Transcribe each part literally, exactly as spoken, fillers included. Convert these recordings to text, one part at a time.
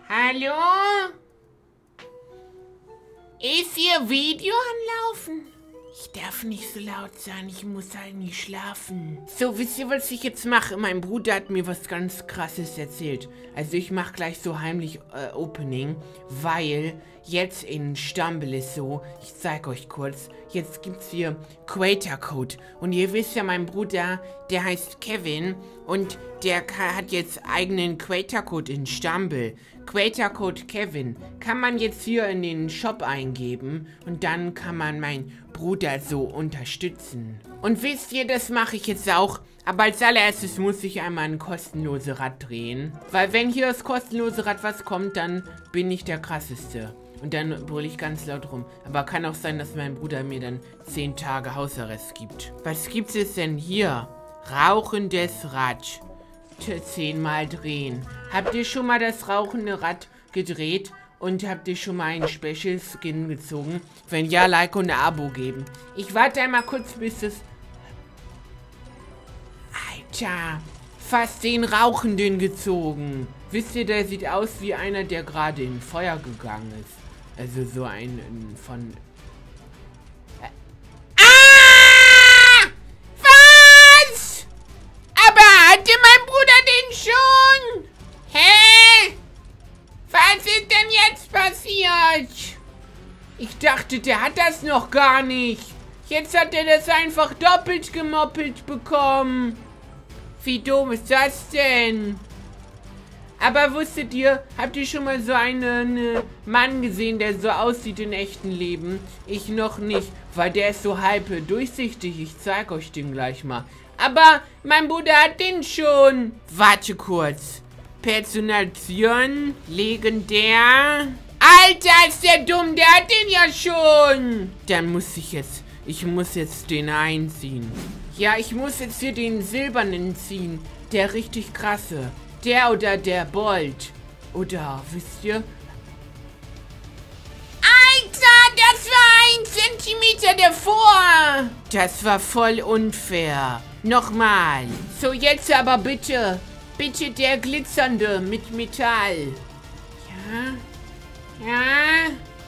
Hallo? Ist Ihr Video anlaufen? Ich darf nicht so laut sein, ich muss eigentlich schlafen. So, wisst ihr, was ich jetzt mache? Mein Bruder hat mir was ganz Krasses erzählt. Also ich mache gleich so heimlich äh, Opening, weil jetzt in Stumble ist so, ich zeig euch kurz, jetzt gibt's hier Creator Code. Und ihr wisst ja, mein Bruder, der heißt Kevin und der hat jetzt eigenen Creator Code in Stumble. Creator Code Kevin kann man jetzt hier in den Shop eingeben und dann kann man meinen Bruder so unterstützen. Und wisst ihr, das mache ich jetzt auch. Aber als allererstes muss ich einmal ein kostenloses Rad drehen. Weil wenn hier das kostenlose Rad was kommt, dann bin ich der krasseste. Und dann brülle ich ganz laut rum. Aber kann auch sein, dass mein Bruder mir dann zehn Tage Hausarrest gibt. Was gibt es denn hier? Rauchendes Rad. zehnmal drehen. Habt ihr schon mal das rauchende Rad gedreht? Und habt ihr schon mal einen Special Skin gezogen? Wenn ja, Like und ein Abo geben. Ich warte einmal kurz, bis es... Alter, fast den Rauchenden gezogen. Wisst ihr, der sieht aus wie einer, der gerade in Feuer gegangen ist. Also so ein, ein von... Ah! Was? Aber hatte mein Bruder den schon? Hä? Was ist denn jetzt passiert? Ich dachte, der hat das noch gar nicht. Jetzt hat er das einfach doppelt gemoppelt bekommen. Wie dumm ist das denn? Aber wusstet ihr, habt ihr schon mal so einen äh, Mann gesehen, der so aussieht in echten Leben? Ich noch nicht, weil der ist so halb durchsichtig. Ich zeig euch den gleich mal. Aber mein Bruder hat den schon. Warte kurz. Personation, legendär. Alter, ist der dumm, der hat den ja schon. Dann muss ich jetzt, ich muss jetzt den einziehen. Ja, ich muss jetzt hier den silbernen ziehen. Der richtig krasse. Der oder der Bolt. Oder, wisst ihr? Alter, das war ein Zentimeter davor. Das war voll unfair. Nochmal. So, jetzt aber bitte. Bitte der glitzernde mit Metall. Ja? Ja?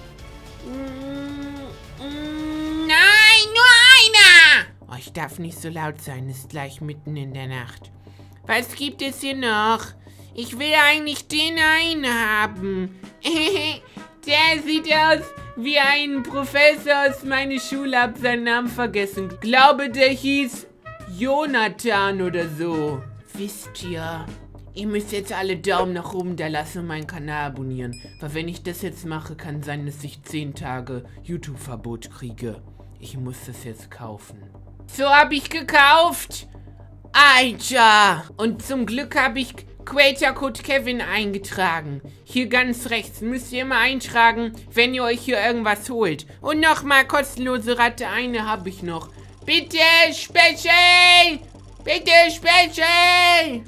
Nein, nur einer! Oh, ich darf nicht so laut sein, ist gleich mitten in der Nacht. Was gibt es hier noch? Ich will eigentlich den einen haben. Der sieht aus wie ein Professor aus meiner Schule, hab seinen Namen vergessen. Ich glaube, der hieß Jonathan oder so. Wisst ihr, ihr müsst jetzt alle Daumen nach oben da lassen und meinen Kanal abonnieren. Weil wenn ich das jetzt mache, kann sein, dass ich zehn Tage YouTube-Verbot kriege. Ich muss das jetzt kaufen. So, habe ich gekauft. Alter. Und zum Glück habe ich Creator Code Kevin eingetragen. Hier ganz rechts müsst ihr immer eintragen, wenn ihr euch hier irgendwas holt. Und nochmal kostenlose Ratte, eine habe ich noch. Bitte, Special! Bitte, Special!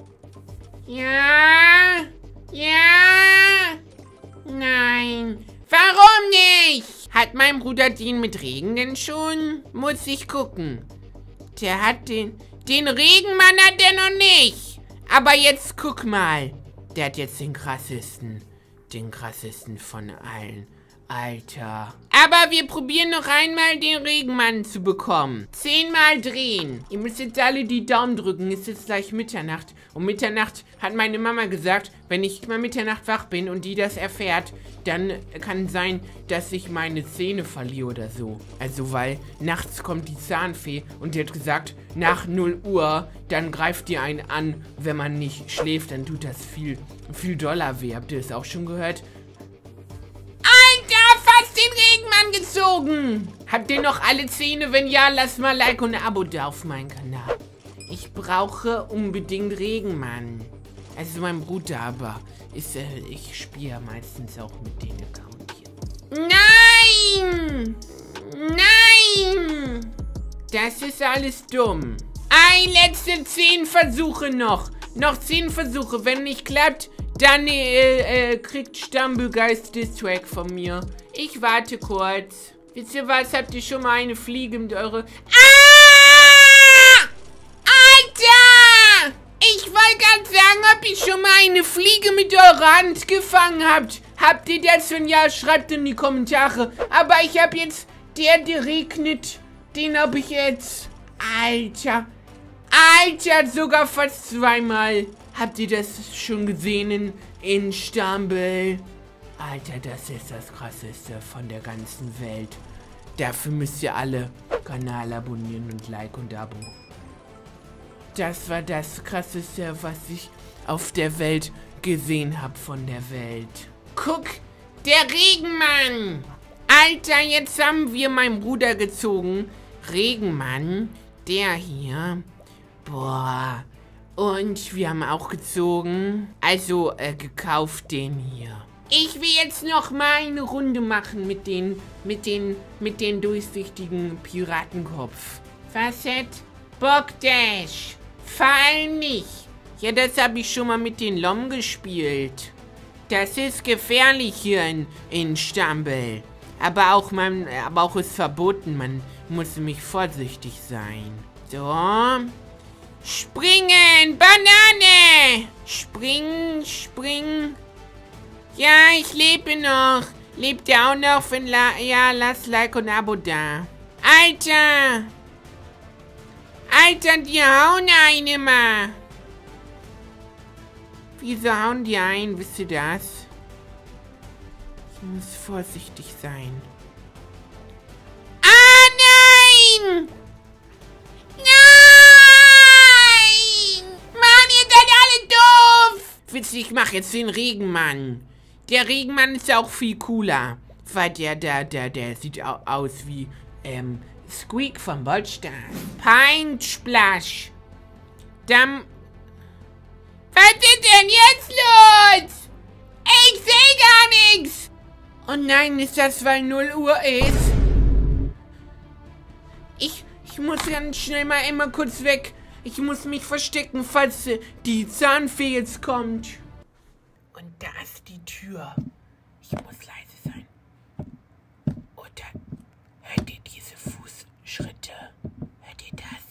Ja? Ja? Nein. Warum nicht? Hat mein Bruder den mit Regen denn schon? Muss ich gucken. Der hat den... Den Regenmann hat der noch nicht. Aber jetzt guck mal. Der hat jetzt den krassesten. Den krassesten von allen. Alter. Aber wir probieren noch einmal den Regenmann zu bekommen. Zehnmal drehen. Ihr müsst jetzt alle die Daumen drücken. Es ist jetzt gleich Mitternacht. Um Mitternacht hat meine Mama gesagt, wenn ich mal Mitternacht wach bin und die das erfährt, dann kann sein, dass ich meine Zähne verliere oder so. Also, weil nachts kommt die Zahnfee und die hat gesagt, nach null Uhr, dann greift die einen an. Wenn man nicht schläft, dann tut das viel, viel doller weh. Habt ihr das auch schon gehört? Den Regenmann gezogen. Habt ihr noch alle Zähne? Wenn ja, lasst mal Like und ein Abo da auf meinen Kanal. Ich brauche unbedingt Regenmann. Also mein Bruder, aber ist, äh, ich spiele meistens auch mit den Account hier. Nein! Nein! Das ist alles dumm. Ein letzte zehn Versuche noch. Noch zehn Versuche. Wenn nicht klappt, dann äh, äh, kriegt Stumblegeist Distrack von mir. Ich warte kurz. Wisst ihr was? Habt ihr schon mal eine Fliege mit eure... Ah! Alter! Ich Ich wollte gerade sagen, ob ihr schon mal eine Fliege mit eurer Hand gefangen habt. Habt ihr das? Wenn ja, schreibt in die Kommentare. Aber ich habe jetzt, der, der regnet, den habe ich jetzt. Alter. Alter, sogar fast zweimal. Habt ihr das schon gesehen in, in Stambel? Alter, das ist das Krasseste von der ganzen Welt. Dafür müsst ihr alle Kanal abonnieren und Like und Abo. Das war das Krasseste, was ich auf der Welt gesehen habe von der Welt. Guck, der Regenmann. Alter, jetzt haben wir meinen Bruder gezogen. Regenmann, der hier. Boah. Und wir haben auch gezogen. Also, äh, gekauft den hier. Ich will jetzt noch mal eine Runde machen mit den, mit den, mit den durchsichtigen Piratenkopf. Facet, Bogdash. Fall nicht. Ja, das habe ich schon mal mit den Lom gespielt. Das ist gefährlich hier in, in Stambel. Aber auch, man, aber auch ist verboten. Man muss nämlich vorsichtig sein. So. Springen! Banane! Springen, springen. Ja, ich lebe noch. Lebt ihr auch noch? Wenn La ja, lasst Like und Abo da. Alter! Alter, die hauen einen immer. Wieso hauen die ein? Wisst ihr das? Ich muss vorsichtig sein. Ah, nein! Nein! Mann, ihr seid alle doof! Witzig, ich mache jetzt den Regenmann. Der Regenmann ist ja auch viel cooler. Weil der, der, der, der sieht au aus wie, ähm, Squeak vom Ballstars. Paint Splash. Dann... Was ist denn jetzt los? Ich sehe gar nichts. Oh nein, ist das, weil null Uhr ist? Ich, ich muss ganz schnell mal immer kurz weg. Ich muss mich verstecken, falls die Zahnfee jetzt kommt. Und da ist die Tür. Ich muss leise sein. Oder hört ihr diese Fußschritte? Hört ihr das?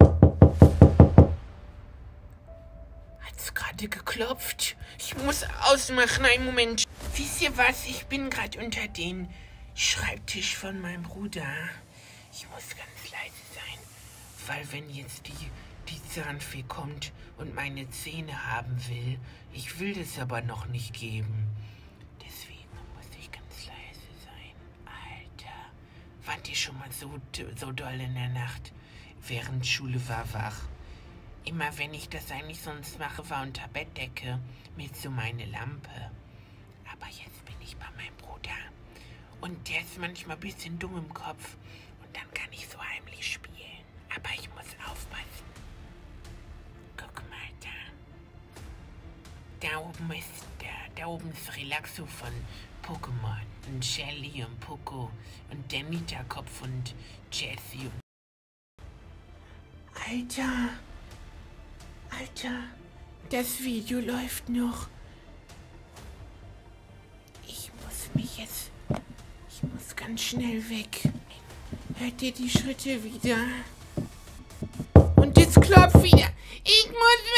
Hat's gerade geklopft? Ich muss ausmachen, einen Moment. Wisst ihr was? Ich bin gerade unter den Schreibtisch von meinem Bruder. Ich muss ganz leise sein, weil wenn jetzt die, die Zahnfee kommt und meine Zähne haben will, ich will das aber noch nicht geben. Deswegen muss ich ganz leise sein. Alter, wart ihr schon mal so, so doll in der Nacht, während Schule war, wach? Immer wenn ich das eigentlich sonst mache, war unter Bettdecke mit so meine Lampe. Aber jetzt bin ich bei meinem Bruder. Und der ist manchmal ein bisschen dumm im Kopf. Und dann kann ich so heimlich spielen. Aber ich muss aufpassen. Guck mal da. Da oben ist, da, da oben ist Relaxo von Pokémon. Und Shelly und Poco. Und der Mieterkopf und Jessie. Alter. Alter. Das Video läuft noch. Ich muss mich jetzt... Ich muss ganz schnell weg. Hört ihr die Schritte wieder? Und jetzt klopft wieder. Ich muss